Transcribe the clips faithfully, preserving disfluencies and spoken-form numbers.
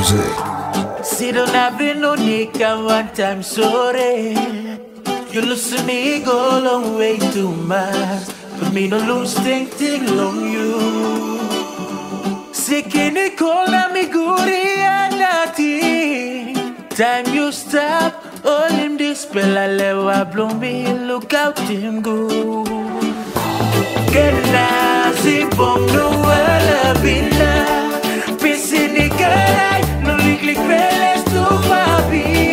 Rozé. See, don't have no nick at one time, sorry. You lose me, go long way too much. But me no lose thing long you. Sick in the cold, and me good reality. Time you stop, all him dispel, I let blow me, look out him go. Get nazi, bomb no well, bina. Piss in the guy, no lick lick bells to papi.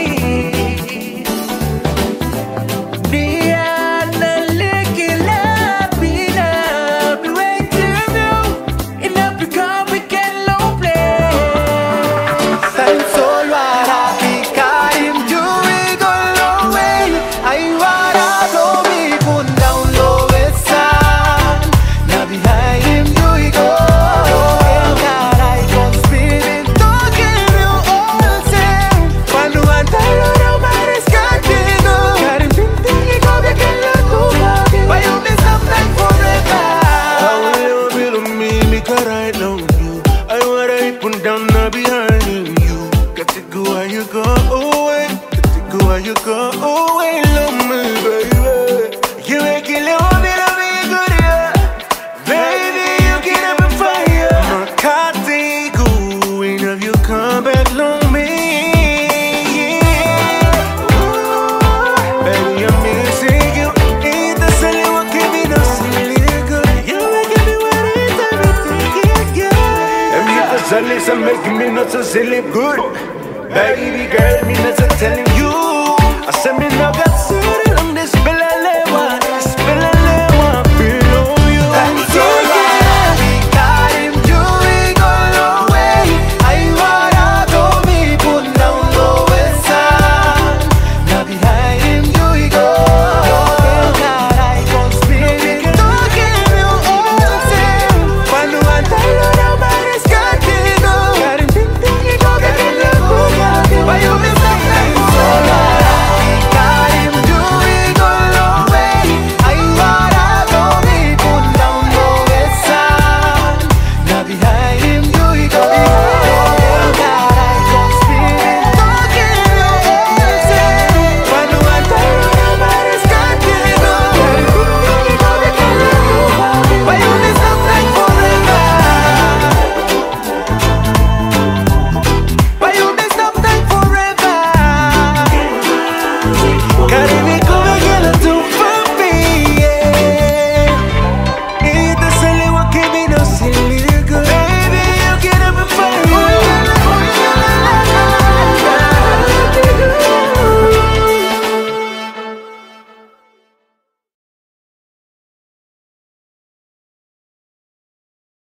Diana lick la bina. Be waiting you, in a become we can low play. San solo hará picar him do we go long way. I wanna blow me put down low west side. Now behind him do we go. And God I come speeding to give you all same. When you want to load up my risk continue. Got him thinking he go back and let go back. Why you miss up like forever? I will never be to me because I know you. I wanna hit put down now behind you. Got to go where you go away. Got to go where you go away. Love me, baby. You make it little bit of me good, yeah. Baby, you get up and fire. My car take go. Ain't have you come back long me. Yeah. Baby, I'm missing you. Ain't the silly one give me no silly good. You making me want it everything, yeah. And me the silly, so making me not so silly good. Baby girl, me not